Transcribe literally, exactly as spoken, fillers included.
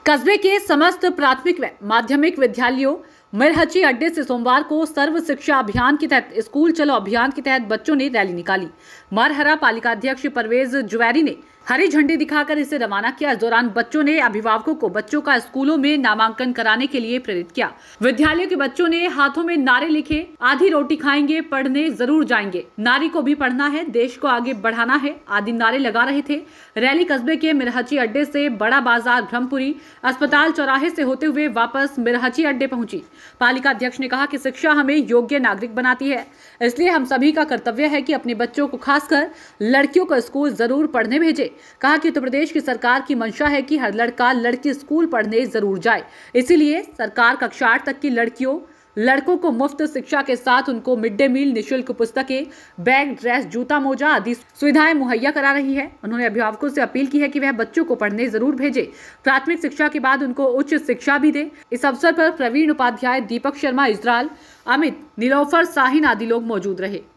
कस्बे के समस्त प्राथमिक व माध्यमिक विद्यालयों मिरहची अड्डे से सोमवार को सर्व शिक्षा अभियान के तहत स्कूल चलो अभियान के तहत बच्चों ने रैली निकाली। मरहरा पालिका अध्यक्ष परवेज जुवैरी ने हरी झंडी दिखाकर इसे रवाना किया। इस दौरान बच्चों ने अभिभावकों को बच्चों का स्कूलों में नामांकन कराने के लिए प्रेरित किया। विद्यालयों के बच्चों ने हाथों में नारे लिखे, आधी रोटी खाएंगे, पढ़ने जरूर जाएंगे, नारी को भी पढ़ना है, देश को आगे बढ़ाना है आदि नारे लगा रहे थे। रैली कस्बे के मिरहची अड्डे से बड़ा बाजार, ब्रह्मपुरी अस्पताल चौराहे से होते हुए वापस मिरहची अड्डे पहुंची। पालिका अध्यक्ष ने कहा कि शिक्षा हमें योग्य नागरिक बनाती है, इसलिए हम सभी का कर्तव्य है कि अपने बच्चों को, खासकर लड़कियों को स्कूल जरूर पढ़ने भेजे। कहा कि उत्तर प्रदेश की सरकार की मंशा है कि हर लड़का लड़की स्कूल पढ़ने जरूर जाए, इसीलिए सरकार कक्षा आठ तक की लड़कियों लड़कों को मुफ्त शिक्षा के साथ उनको मिड डे मील, निःशुल्क पुस्तकें, बैग, ड्रेस, जूता, मोजा आदि सुविधाएं मुहैया करा रही है। उन्होंने अभिभावकों से अपील की है कि वह बच्चों को पढ़ने जरूर भेजे, प्राथमिक शिक्षा के बाद उनको उच्च शिक्षा भी दे। इस अवसर पर प्रवीण उपाध्याय, दीपक शर्मा, इजराल, अमित, नीलोफर, साहिन आदि लोग मौजूद रहे।